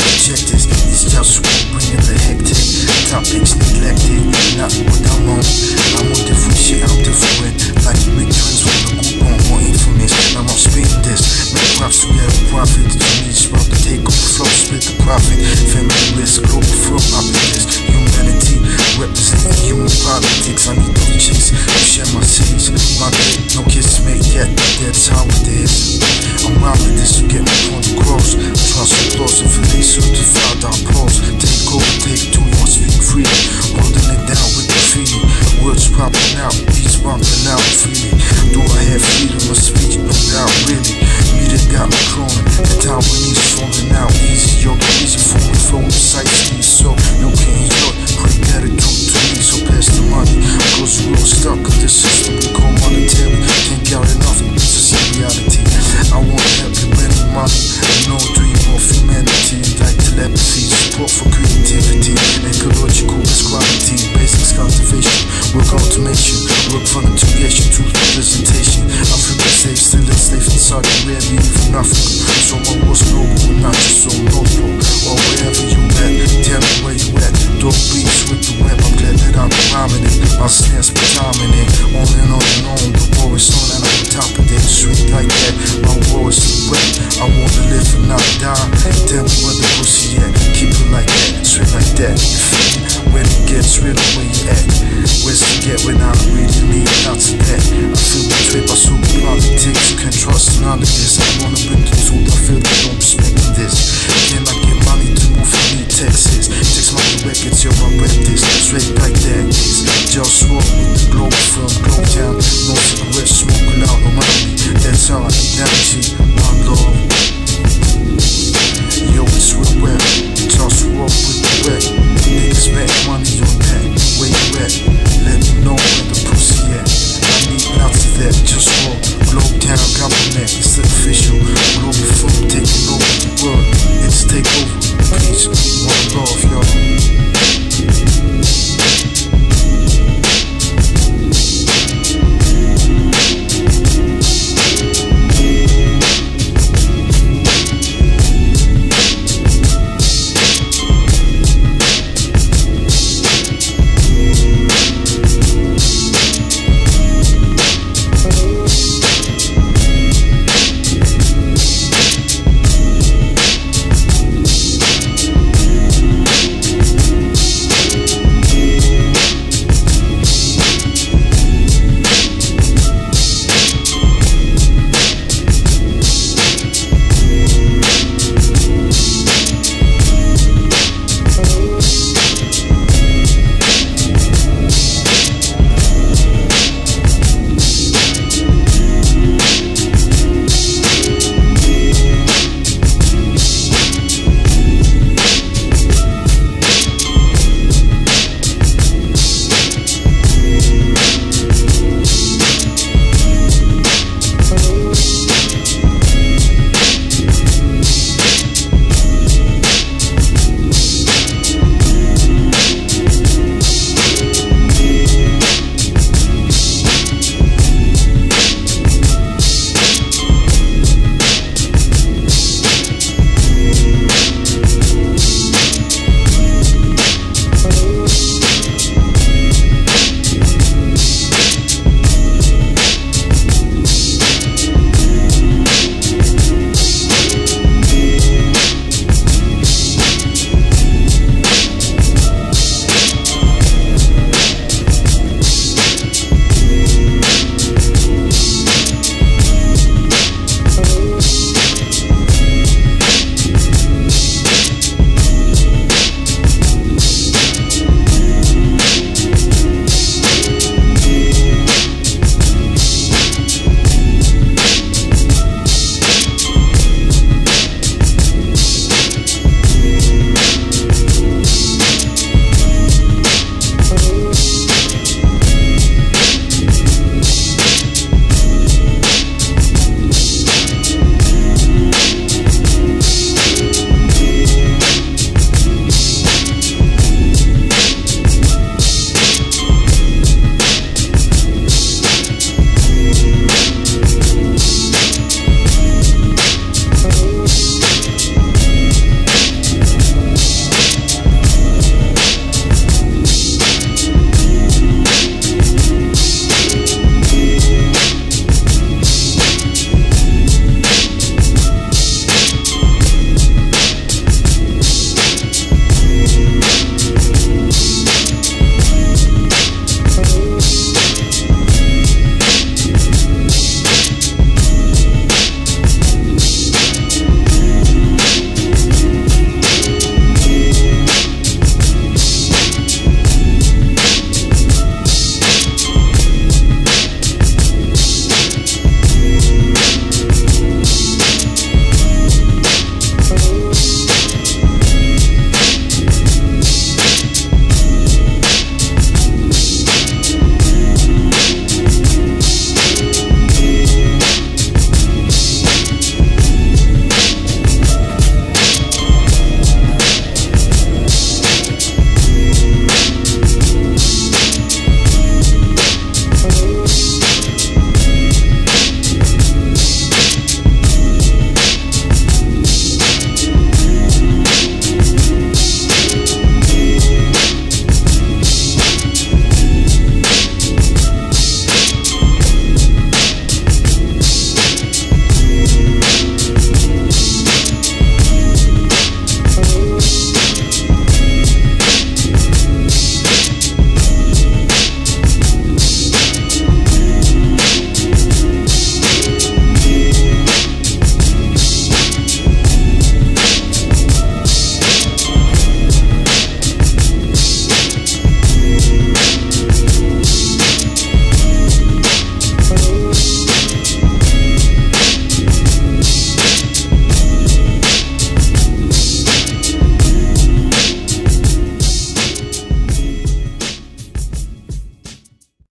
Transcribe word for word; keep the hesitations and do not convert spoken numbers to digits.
objectives. These just will bring in the hectic topics neglected, not what I'm on. I'm on different shit, I'm different. Like big twins with a group on more infamous. I'm on speed this. Make props together, profit. You need to smoke the takeover flow, split the profit. Family risk, global firm opulence. Humanity, representing human politics. I need no chase, to share my cities. My bed, no kids to make yet, that's how it is. I'm rhyming this to get my point across. Trust so close, if it ain't certified, I'll pause. Take over, take two, you must speak free. Holding it down with the feeling. Words popping out, beats bumping out freely. Do I have freedom of speech? No doubt, really. Media got me crawling. The time when he's falling out easy. Yo, easy for me, flowing precisely. So you can enjoy. Pray that it come to me, so pass the money. Cause we're all stuck in this system we call monetary. Can't get enough, this is reality. I want to help you win money. I know dream of humanity. Like telepathy, support for creativity. Ecological is quality, basics cultivation. Work automation, work from integration to representation. Africa safe, still enslaved in Saudi Arabia, even Africa. So my war's global, not just so local. Or wherever you at, tell me where you at. Dope beats with the web, I'm glad that I'm rhyming it. My snares be timing it. On and on and on, the war is on and I'm on top of it. Sweet like that, my war is too wet. I wanna live and not die. Tell me where the pussy at. Keep it like that, straight like that. You feel me? When it gets real, where you at? Where's to get when I really need out to that? I feel betrayed by super politics. Can't trust none of this. I wanna bring the truth, I feel they don't respect this. Can I get money to move from me, Texas? Takes my records, yo, I rep this. Straight like that, it's JustWar